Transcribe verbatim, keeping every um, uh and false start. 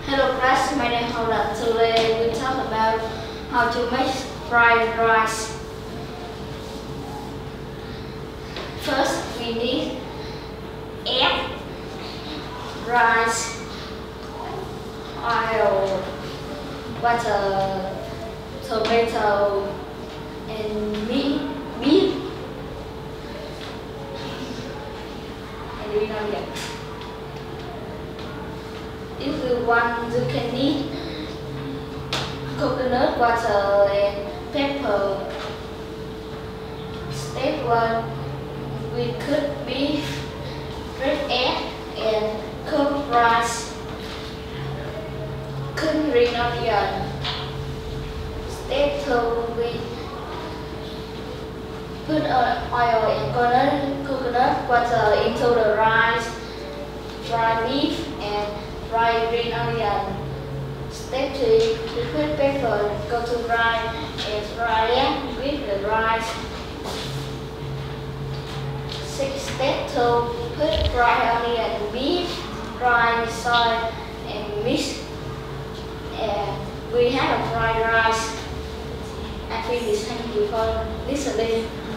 Hello class, my name is Holden. Today we talk about how to make fried rice. First we need egg, rice, oil, butter, tomato, and meat, meat, and we know that. If you want, you can need coconut water and pepper. Step one, we cook beef, red egg, and cooked rice. Cook green onion. Step two, we put oil and coconut, coconut water into the rice, dry beef, and fry green onion. Step three, we put pepper, go to fry, and fry it with the rice. Six, step two, put fried onion, beef, dry soy, and mix. And we have a fried rice. I finish. Thank you for listening.